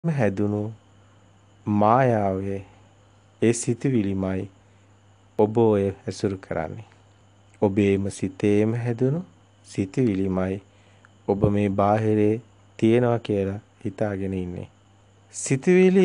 හැදුණු මායාවේ ඒ සිතුවිලිමයි ඔබ ඔය ඇසුරු කරන්නේ. ඔබේම සිතේම හැදුණු සිතුවිලිමයි ඔබ මේ බාහිරේ තියනවා කියලා හිතාගෙන ඉන්නේ. සිතුවිලි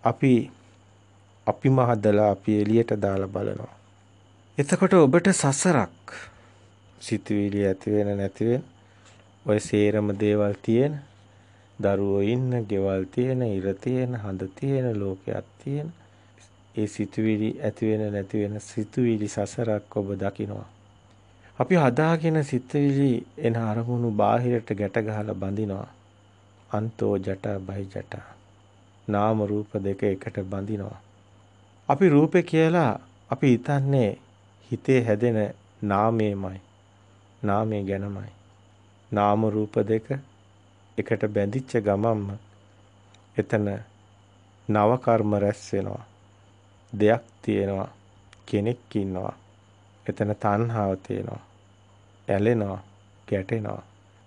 අපිම හදලා අපි එළියට දාලා බලනවා. එතකොට ඔබට සසරක් සිතුවිලි ඇති වෙන නැති වෙන ඔය සේරම දේවල් තියෙන දරුවෝ ඉන්න, ගෙවල් තියෙන, ඉර තියෙන, හඳ තියෙන, ලෝකයක් තියෙන. ඒ සිතුවිලි ඇති වෙන නැති වෙන සිතුවිලි සසරක් ඔබ දකිනවා. අපි හදාගෙන සිතුවිලි එන අරමුණු බාහිරට ගැට ගහලා බඳිනවා. අන්තෝ ජටා බහි ජටා. නාම රූප දෙක එකට බඳිනවා. අපි රූපේ කියලා අපි හිතන්නේ හිතේ හැදෙන නාමයමයි. නාමය ගැනමයි. නාම රූප දෙක එකට බැඳිච්ච ගමන්ම එතන නව කර්ම රැස් වෙනවා. දෙයක් තියෙනවා. කෙනෙක් ඉන්නවා. එතන තණ්හාව තියෙනවා. ඇලෙනවා, ගැටෙනවා.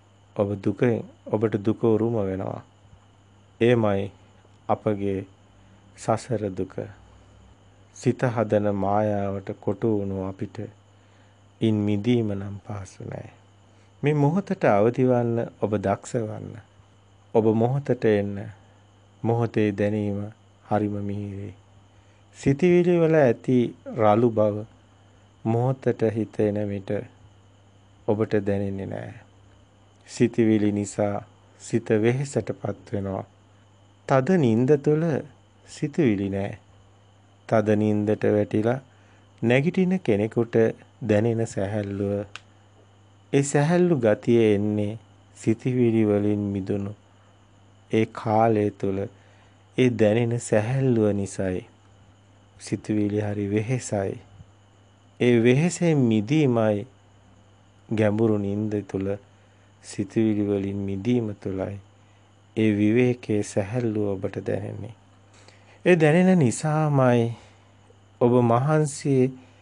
ඔබට දුක උරුම වෙනවා. එමය අපගේ සසර දුක. සිත හදන මායාවට කොටු වුණු අපිට ඉන් මිදීම නම් පහසු නෑ. මේ මොහොතට අවදිවන්න ඔබ දක්ෂවන්න. ඔබ මොහොතට එන්න. මොහොතේ දැනීම හරිම මිහිරි. සිතවිලි වල ඇති රළු බව මොහොතට හිතෙන විට ඔබට දැනෙන්නේ නැහැ. සිතවිලි නිසා සිත වෙහෙසටපත් වෙනවා. තද නිින්ද තුළ සිතවිලි නැහැ. තද නිින්දට වැටිලා නැගිටින කෙනෙකුට දැනෙන සැහැල්ලුව ඒ සැහැල්ලු ගතිය එන්නේ සිතවිලි වලින් මිදුණු ඒ කාලය තුළ ඒ දැනෙන සැහැල්ලුව නිසායි. සිතවිලි හරි වෙහෙසයි. ඒ වෙහෙසෙන් මිදීමයි ගැඹුරු නිින්ද තුළ සිතවිලි වලින් මිදීම තුළයි ඒ විවේකයේ සැහැල්ලුව ඔබට දැනෙන්නේ. ඒ දැනෙන නිසාමයි ඔබ මහන්සියේ